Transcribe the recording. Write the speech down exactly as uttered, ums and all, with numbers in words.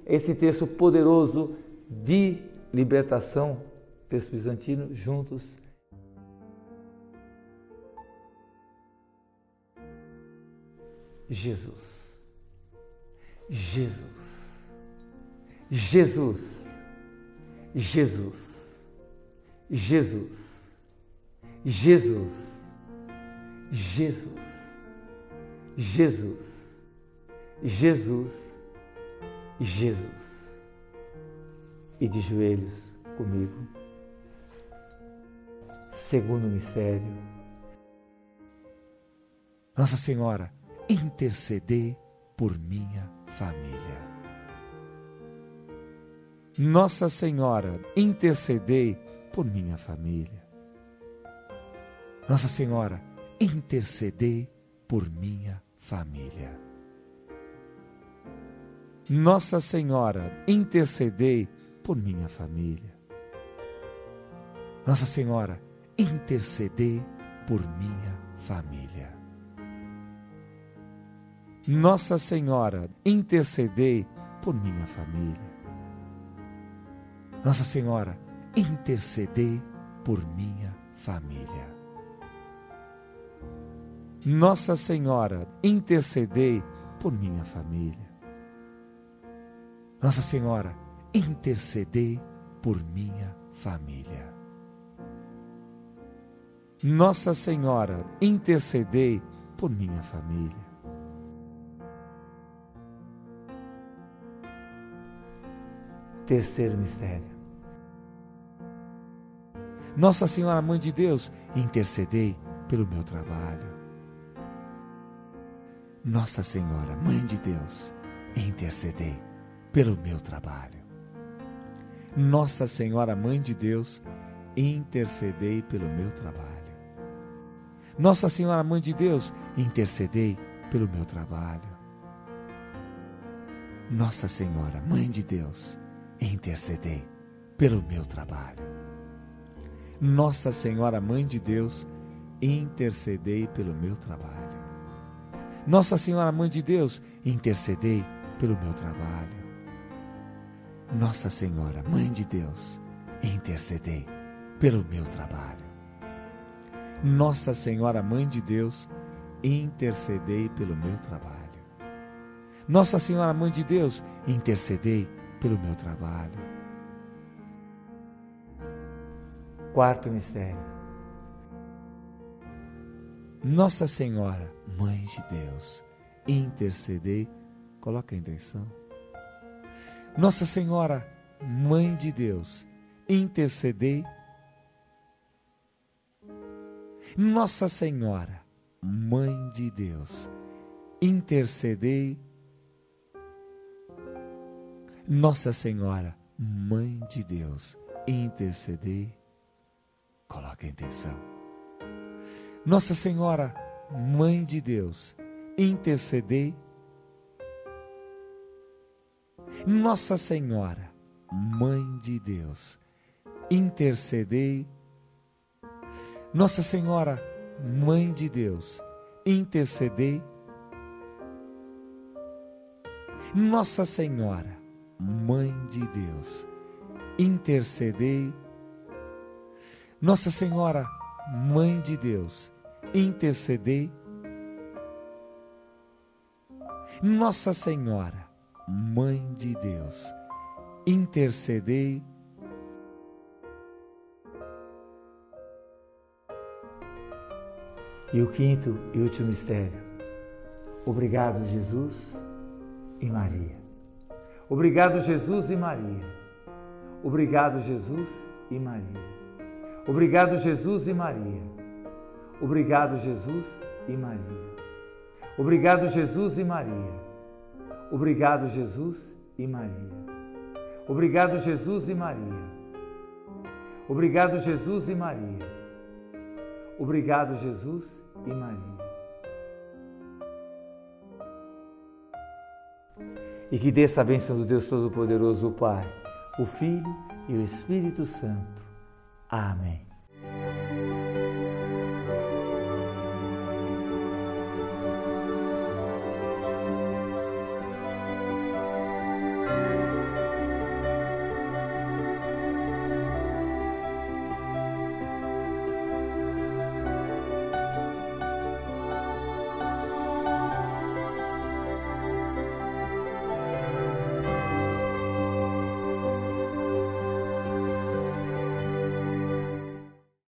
esse texto poderoso de libertação, texto bizantino, juntos. Jesus, Jesus, Jesus, Jesus, Jesus, Jesus, Jesus, Jesus, Jesus, Jesus. E de joelhos comigo. Segundo mistério. Nossa Senhora, intercedei por minha família. Nossa Senhora, intercedei por minha família. Nossa Senhora, intercedei por minha família. Nossa Senhora, intercedei por minha família. Nossa Senhora, intercedei por minha família. Nossa Senhora, intercedei por minha família. Nossa Senhora, intercedei por minha família. Nossa Senhora, intercedei por minha família. Nossa Senhora, intercedei por minha família. Nossa Senhora, intercedei por minha família. Terceiro mistério. Nossa Senhora, Mãe de Deus, intercedei pelo meu trabalho. Nossa Senhora, Mãe de Deus, intercedei pelo meu trabalho. Nossa Senhora, Mãe de Deus, intercedei pelo meu trabalho. Nossa Senhora, Mãe de Deus, intercedei pelo meu trabalho. Nossa Senhora, Mãe de Deus, intercedei pelo meu trabalho. Nossa Senhora, Mãe de Deus, intercedei pelo meu trabalho. Nossa Senhora, Mãe de Deus, intercedei pelo meu trabalho. Nossa Senhora, Mãe de Deus, intercedei pelo meu trabalho. Nossa Senhora, Mãe de Deus, intercedei pelo meu trabalho. Nossa Senhora, Mãe de Deus, intercedei pelo meu trabalho. Quarto mistério. Nossa Senhora, Mãe de Deus, intercedei, coloca a intenção. Nossa Senhora, Mãe de Deus, intercedei. Nossa Senhora, Mãe de Deus, intercedei. Nossa Senhora, Mãe de Deus, intercedei. Coloque a intenção. Nossa Senhora, Mãe de Deus, intercedei. Nossa Senhora, Mãe de Deus, intercedei. Nossa Senhora, Mãe de Deus, intercedei. Nossa Senhora, Mãe de Deus, intercedei. Nossa Senhora, Mãe de Deus, intercedei. Nossa Senhora, Mãe de Deus, intercedei. E o quinto e último mistério. Obrigado, Jesus e Maria. Obrigado, Jesus e Maria. Obrigado, Jesus e Maria. Obrigado, Jesus e Maria. Obrigado, Jesus e Maria. Obrigado, Jesus e Maria. Obrigado, Jesus e Maria. Obrigado, Jesus e Maria. Obrigado, Jesus e Maria. Obrigado, Jesus e Maria. E que desça a bênção do Deus Todo-Poderoso, o Pai, o Filho e o Espírito Santo. Amém.